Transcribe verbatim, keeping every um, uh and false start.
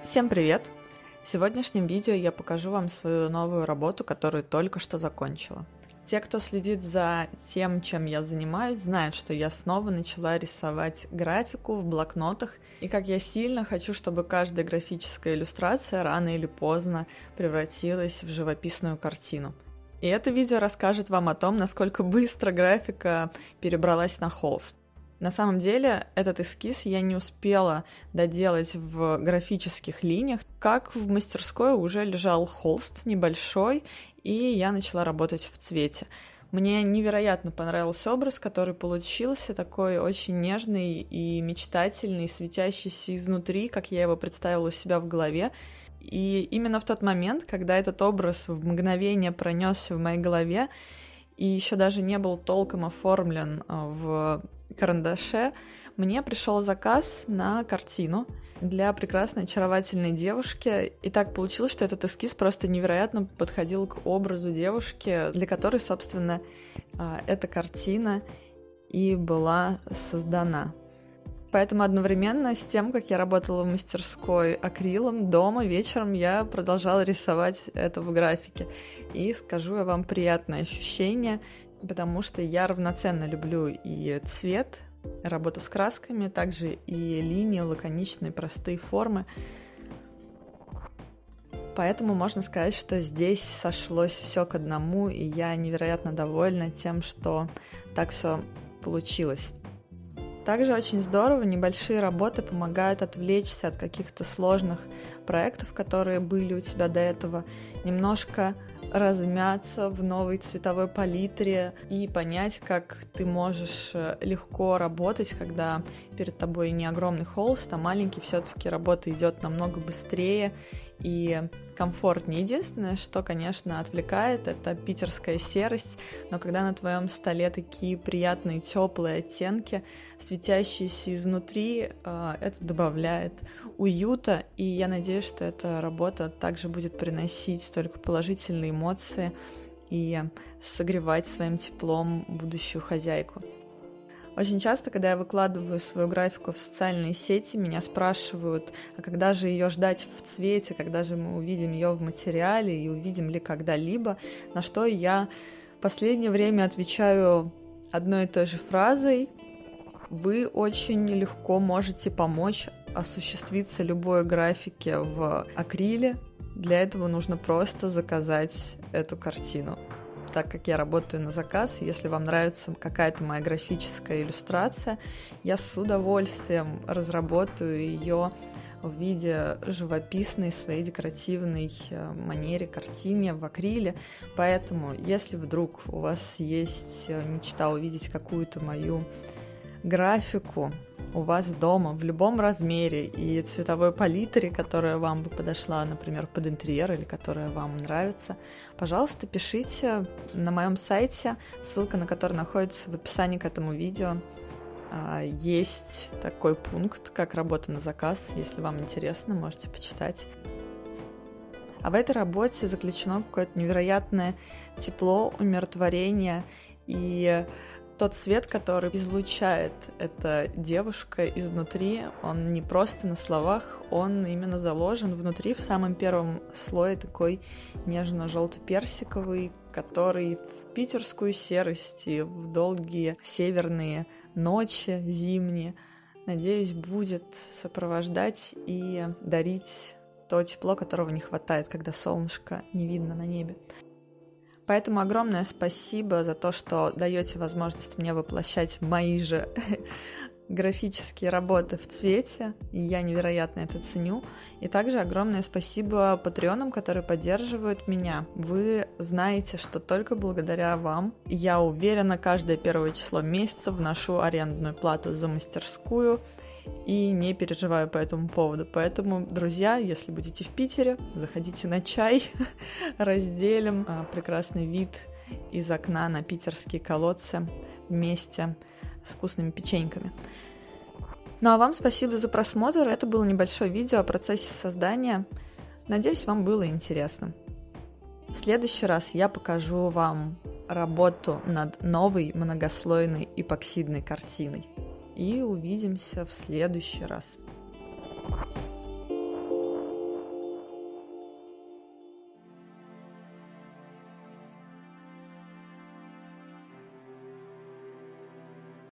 Всем привет! В сегодняшнем видео я покажу вам свою новую работу, которую только что закончила. Те, кто следит за тем, чем я занимаюсь, знают, что я снова начала рисовать графику в блокнотах, и как я сильно хочу, чтобы каждая графическая иллюстрация рано или поздно превратилась в живописную картину. И это видео расскажет вам о том, насколько быстро графика перебралась на холст. На самом деле, этот эскиз я не успела доделать в графических линиях, как в мастерской уже лежал холст небольшой, и я начала работать в цвете. Мне невероятно понравился образ, который получился, такой очень нежный и мечтательный, светящийся изнутри, как я его представила у себя в голове. И именно в тот момент, когда этот образ в мгновение пронесся в моей голове, и еще даже не был толком оформлен в карандаше, мне пришел заказ на картину для прекрасной, очаровательной девушки. И так получилось, что этот эскиз просто невероятно подходил к образу девушки, для которой, собственно, эта картина и была создана. Поэтому одновременно с тем, как я работала в мастерской акрилом, дома вечером я продолжала рисовать это в графике. И скажу я вам, приятное ощущение, потому что я равноценно люблю и цвет, работу с красками, также и линии, лаконичные, простые формы. Поэтому можно сказать, что здесь сошлось все к одному, и я невероятно довольна тем, что так все получилось. Также очень здорово, небольшие работы помогают отвлечься от каких-то сложных проектов, которые были у тебя до этого, немножко размяться в новой цветовой палитре и понять, как ты можешь легко работать, когда перед тобой не огромный холст, а маленький, все-таки работа идет намного быстрее и комфортнее. Единственное, что, конечно, отвлекает, это питерская серость, но когда на твоем столе такие приятные теплые оттенки, светящиеся изнутри, это добавляет уюта, и я надеюсь, что эта работа также будет приносить только положительные эмоции и согревать своим теплом будущую хозяйку. Очень часто, когда я выкладываю свою графику в социальные сети, меня спрашивают, а когда же ее ждать в цвете, когда же мы увидим ее в материале и увидим ли когда-либо, на что я в последнее время отвечаю одной и той же фразой: вы очень легко можете помочь осуществиться любой графике в акриле, для этого нужно просто заказать эту картину. Так как я работаю на заказ, если вам нравится какая-то моя графическая иллюстрация, я с удовольствием разработаю ее в виде живописной, своей декоративной манере, картине в акриле. Поэтому, если вдруг у вас есть мечта увидеть какую-то мою графику у вас дома в любом размере и цветовой палитре, которая вам бы подошла, например, под интерьер или которая вам нравится, пожалуйста, пишите на моем сайте, ссылка на который находится в описании к этому видео. Есть такой пункт, как работа на заказ. Если вам интересно, можете почитать. А в этой работе заключено какое-то невероятное тепло, умиротворение и тот свет, который излучает эта девушка изнутри, он не просто на словах, он именно заложен внутри, в самом первом слое такой нежно-желто-персиковый, который в питерскую серость и в долгие северные ночи зимние, надеюсь, будет сопровождать и дарить то тепло, которого не хватает, когда солнышко не видно на небе. Поэтому огромное спасибо за то, что даете возможность мне воплощать мои же графические работы в цвете, и я невероятно это ценю. И также огромное спасибо патреонам, которые поддерживают меня. Вы знаете, что только благодаря вам, я уверена, каждое первое число месяца вношу арендную плату за мастерскую, и не переживаю по этому поводу. Поэтому, друзья, если будете в Питере, заходите на чай, разделим а, прекрасный вид из окна на питерские колодцы вместе с вкусными печеньками. Ну а вам спасибо за просмотр. Это было небольшое видео о процессе создания. Надеюсь, вам было интересно. В следующий раз я покажу вам работу над новой многослойной эпоксидной картиной. И увидимся в следующий раз.